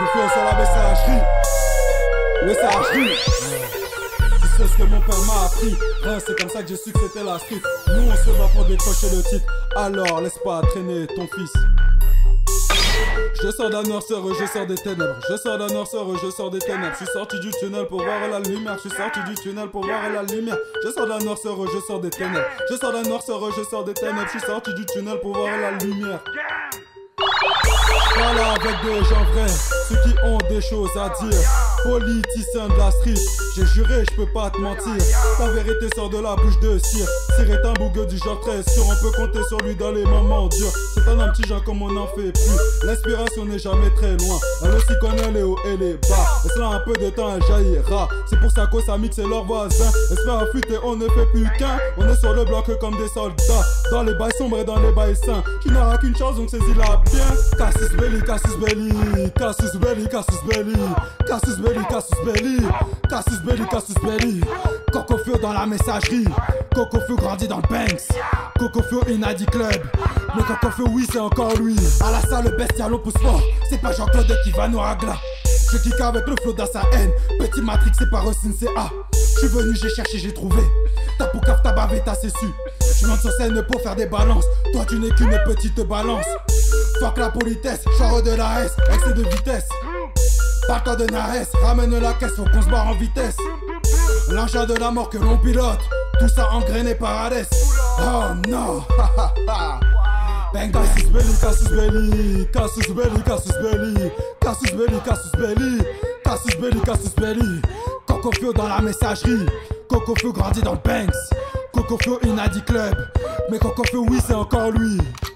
Confiance sur la messagerie. Tu sais ce que mon père m'a appris. Hein, c'est comme ça que j'ai su que c'était la street. Nous on se bat pour décrocher le titre. Alors laisse pas traîner ton fils. Je sors d'un noirceur, je sors des ténèbres. Je sors d'un noirceur, je sors des ténèbres. Je suis sorti du tunnel pour voir la lumière. Je suis sorti du tunnel pour voir la lumière. Je sors d'un noirceur, je sors des ténèbres. Je sors d'un noirceur, je sors des ténèbres. Je suis sorti du tunnel pour voir la lumière. Voilà avec des gens vrais, ceux qui ont des choses à dire. Politicien de la street, j'ai juré, je peux pas te mentir. La vérité sort de la bouche de cire. Cyr est un bougueux du genre très sûr. On peut compter sur lui dans les moments durs. C'est un petit genre comme on n'en fait plus. L'inspiration n'est jamais très loin. Elle aussi connaît les hauts et les bas. Et cela un peu de temps elle jaillira. C'est pour ça qu'on s'amixe et leurs voisins. Espère affûter, on ne fait plus qu'un. On est sur le bloc comme des soldats. Dans les bails sombres et dans les bails sains. Tu n'auras qu'une chance donc saisis-la bien. Casus belli, casus belli. Casus belli, casus belli. Casus belli, casus belli. Casus belli, casus belli. Cocofio dans la messagerie. Cocofio grandit dans le Banks. Cocofio Inadi Club. Mais Cocofio oui c'est encore lui. À la salle le bestial on pousse fort. C'est pas Jean-Claude qui va nous ragler. Je kick avec le flow dans sa haine. Petit Matrix c'est pas Rossin c'est A. J'suis venu j'ai cherché j'ai trouvé. T'as poucave t'as bavé t'as cessu. J'monte sur scène pour faire des balances. Toi tu n'es qu'une petite balance. Fuck la politesse, genre de la S, excès de vitesse. Parle-toi de Nares, ramène la caisse, faut qu'on se barre en vitesse. L'engin de la mort que l'on pilote, tout ça engrainé par Hades. Oh non, bang casus belli, casus belli, casus belli, casus belli, casus belli, casus belli, casus belli, casus belli. Cocofio dans la messagerie, Cocofio grandit dans le Banks. Cocofio Inadi Club, mais Cocofio oui c'est encore lui.